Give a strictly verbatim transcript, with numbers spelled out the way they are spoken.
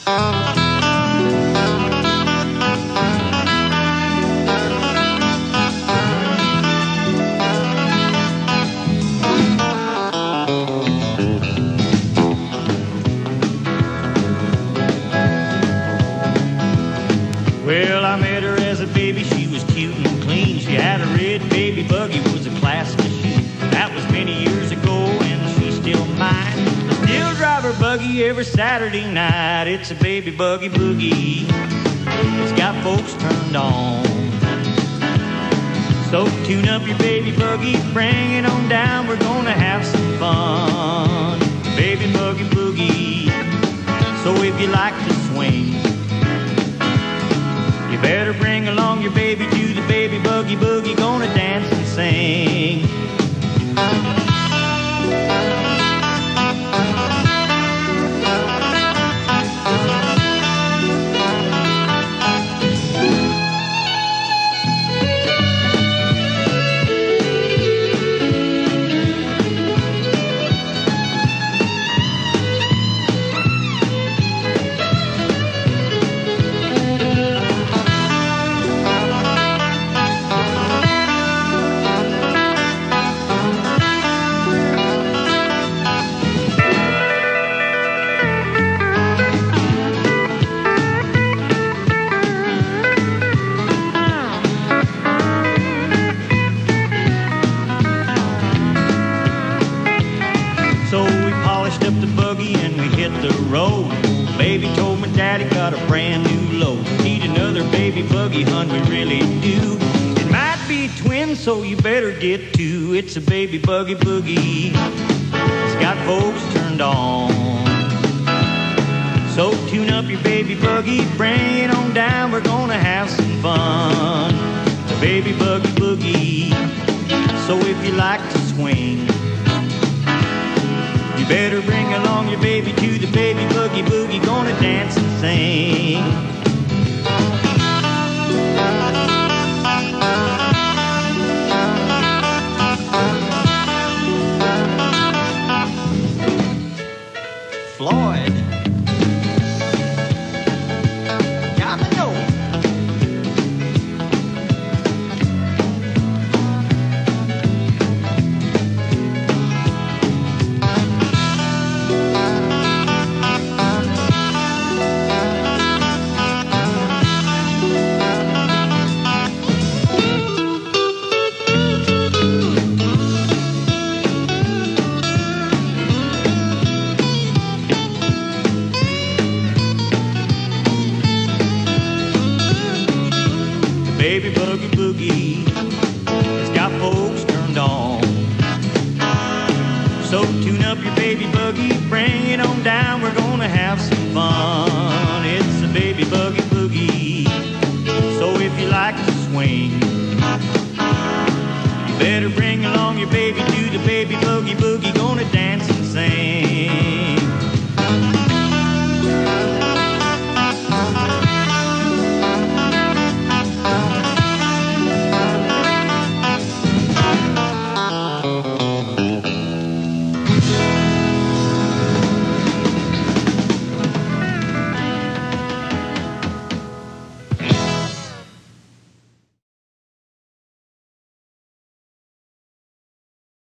Well, I met her as a baby, she was cute and clean. She had a red baby buggy, was a class machine. That was many years ago and she's still mine. I still drive her buggy every Saturday night. It's a baby buggy boogie, it's got folks turned on. So tune up your baby buggy, bring it on down, we're gonna have some fun. Baby buggy boogie, so if you like to swing, you better bring along your baby to the baby buggy boogie. Gonna dance and sing. So we polished up the buggy and we hit the road. Baby told me daddy got a brand new load. Need another baby buggy, hun, we really do. It might be twins, so you better get two. It's a baby buggy boogie, it's got folks turned on. So tune up your baby buggy, bring it on down, we're gonna have some fun. The baby buggy boogie, so if you like to swing, you better bring along your baby to the baby boogie boogie. Gonna dance and sing. Floyd, got the note. Baby buggy boogie, it's got folks turned on. So tune up your baby buggy, bring it on down, we're gonna have some fun. It's a baby buggy boogie, so if you like to swing, you better bring along your baby to the baby buggy boogie.